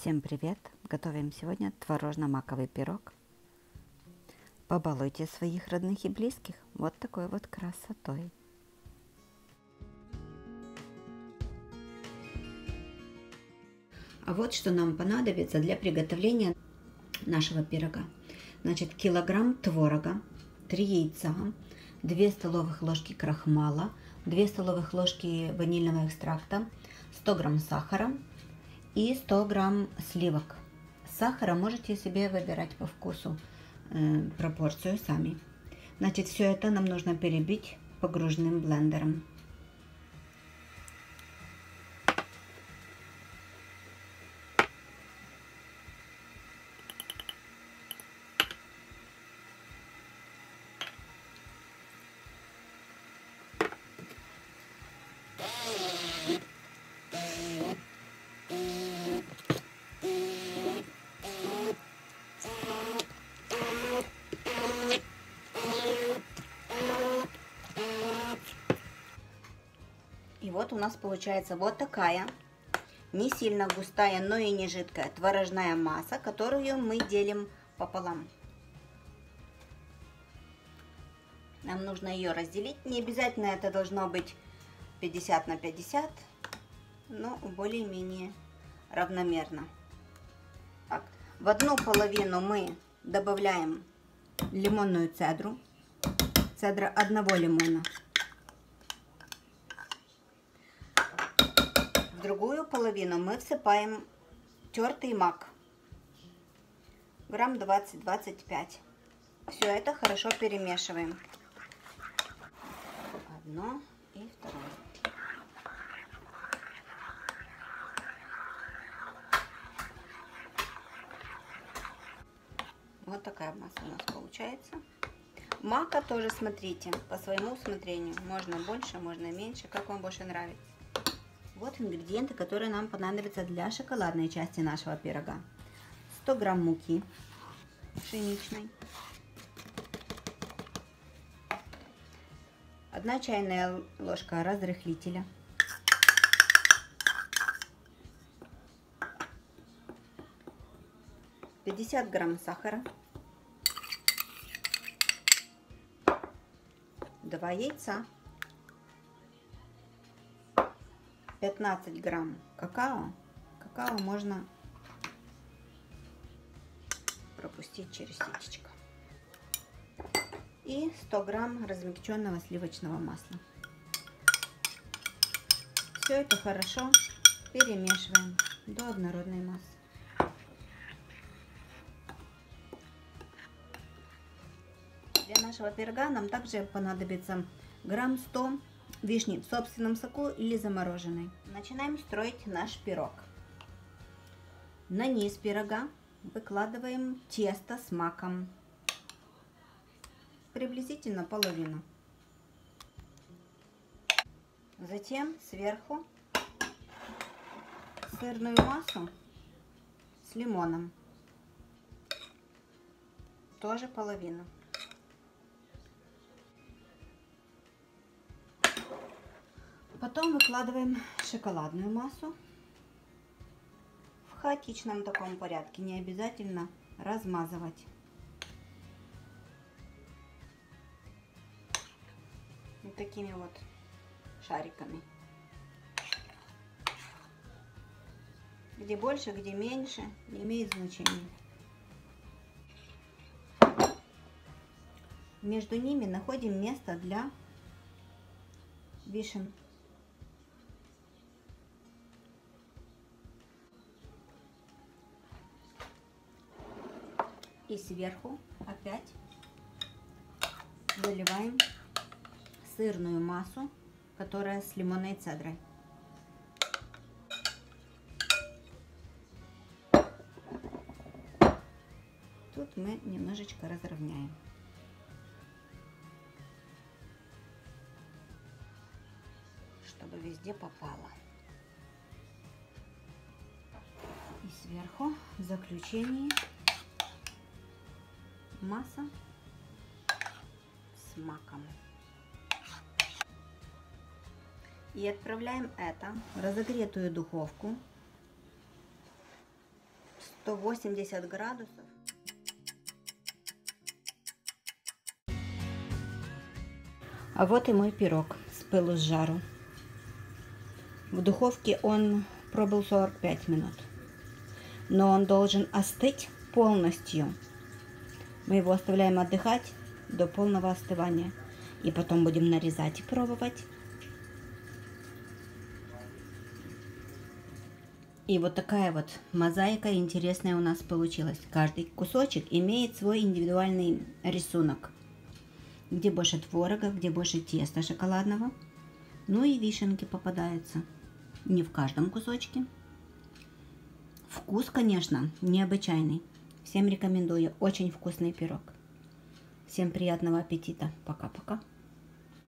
Всем привет! Готовим сегодня творожно-маковый пирог. Побалуйте своих родных и близких вот такой вот красотой. А вот что нам понадобится для приготовления нашего пирога. Значит, килограмм творога, 3 яйца, 2 столовых ложки крахмала, 2 столовых ложки ванильного экстракта, 100 грамм сахара и 100 грамм сливок. Сахара можете себе выбирать по вкусу пропорцию сами. Значит, все это нам нужно перебить погруженным блендером. И вот у нас получается вот такая, не сильно густая, но и не жидкая творожная масса, которую мы делим пополам. Нам нужно ее разделить. Не обязательно это должно быть 50 на 50, но более-менее равномерно. Так, в одну половину мы добавляем лимонную цедру, цедра одного лимона. В другую половину мы всыпаем тертый мак, грамм 20-25. Все это хорошо перемешиваем. Одно и второе. Вот такая масса у нас получается. Мака тоже смотрите по своему усмотрению. Можно больше, можно меньше, как вам больше нравится. Вот ингредиенты, которые нам понадобятся для шоколадной части нашего пирога. 100 грамм муки пшеничной, 1 чайная ложка разрыхлителя, 50 грамм сахара, 2 яйца, 15 грамм какао. Какао можно пропустить через ситечко. И 100 грамм размягченного сливочного масла. Все это хорошо перемешиваем до однородной массы. Для нашего пирога нам также понадобится грамм 100 вишни в собственном соку или замороженной. Начинаем строить наш пирог. На низ пирога выкладываем тесто с маком, приблизительно половину. Затем сверху сырную массу с лимоном, тоже половину. Потом выкладываем шоколадную массу в хаотичном таком порядке, не обязательно размазывать. Вот такими вот шариками. Где больше, где меньше, не имеет значения. Между ними находим место для вишен. И сверху опять заливаем сырную массу, которая с лимонной цедрой. Тут мы немножечко разровняем. Чтобы везде попало. И сверху в заключении масса с маком. И отправляем это в разогретую духовку 180 градусов. А вот и мой пирог с пылу с жару. В духовке он пробыл 45 минут. Но он должен остыть полностью. Мы его оставляем отдыхать до полного остывания. И потом будем нарезать и пробовать. И вот такая вот мозаика интересная у нас получилась. Каждый кусочек имеет свой индивидуальный рисунок. Где больше творога, где больше теста шоколадного. Ну и вишенки попадаются. Не в каждом кусочке. Вкус, конечно, необычайный. Всем рекомендую. Очень вкусный пирог. Всем приятного аппетита. Пока-пока.